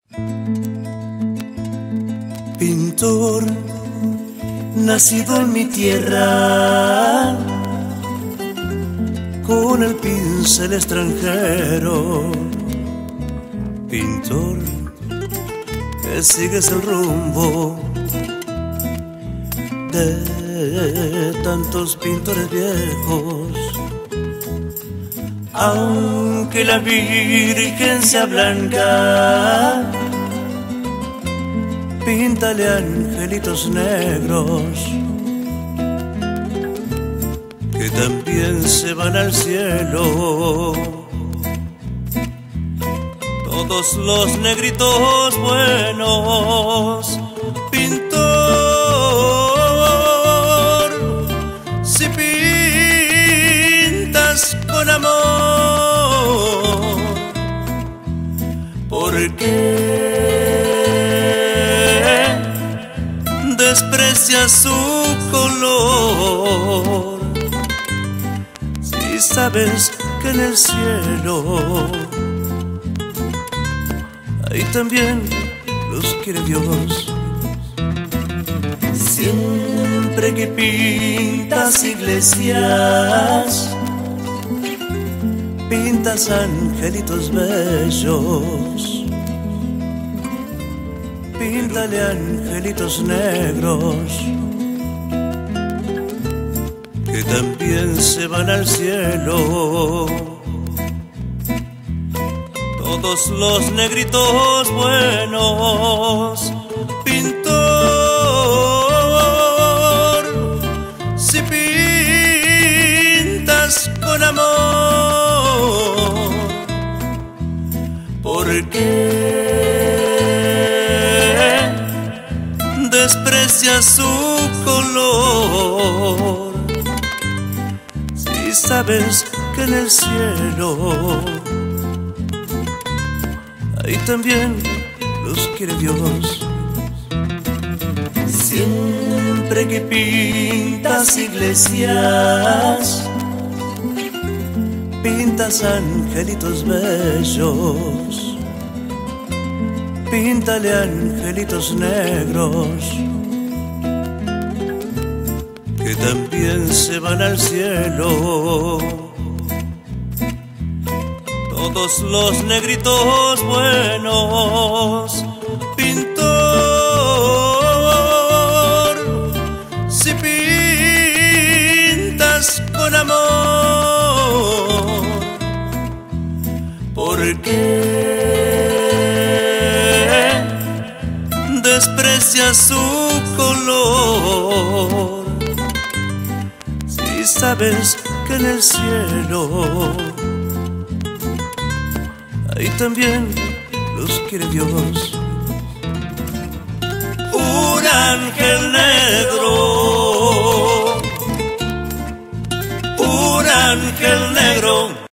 Pintor, nacido en mi tierra, con el pincel extranjero. Pintor, que sigues el rumbo de tantos pintores viejos. Aunque la Virgen sea blanca, píntale angelitos negros que también se van al cielo. Todos los negritos buenos. Pintor, si pintas con amor, ¿por qué desprecias su color? Si sabes que en el cielo ahí también los quiere Dios. Siempre que pintas iglesias, pintas angelitos bellos. Píntale angelitos negros que también se van al cielo. Todos los negritos buenos. Pintor, si pintas con amor, ¿por qué desprecias su color? Si sabes que en el cielo ahí también los quiere Dios. Siempre que pintas iglesias, pintas angelitos bellos. Píntale angelitos negros que también se van al cielo. Todos los negritos buenos. Pintor, si pintas con amor, ¿por qué desprecias su color? Si sabes que en el cielo ahí también los quiere Dios. Un ángel negro, un ángel negro